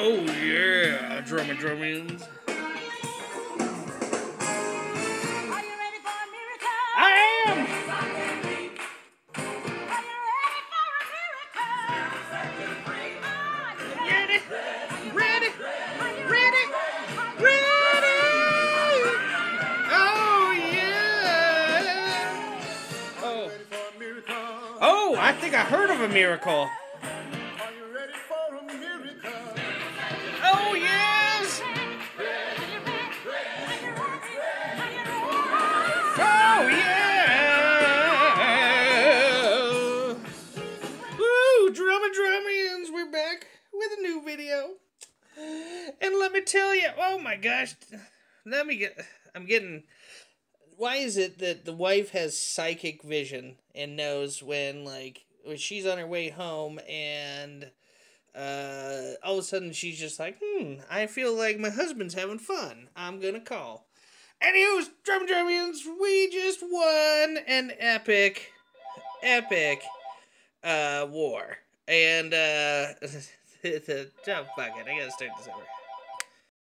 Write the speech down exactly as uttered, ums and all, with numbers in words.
Oh yeah, drummer drummings. Are you ready for a miracle? I am. Are you ready for a miracle? Ready, ready, ready, ready. Oh yeah. Oh. Oh, I think I heard of a miracle. Oh yes. Oh yeah. Woo, Drummer Drummians, we're back with a new video. And let me tell you, oh my gosh, let me get, I'm getting, why is it that the wife has psychic vision and knows when, like, when she's on her way home and uh, all of a sudden she's just like, hmm, I feel like my husband's having fun. I'm gonna call. Anywho's, Drum Drummians, we just won an epic, epic uh, war. And, uh, the, oh, fuck it, I gotta start this over.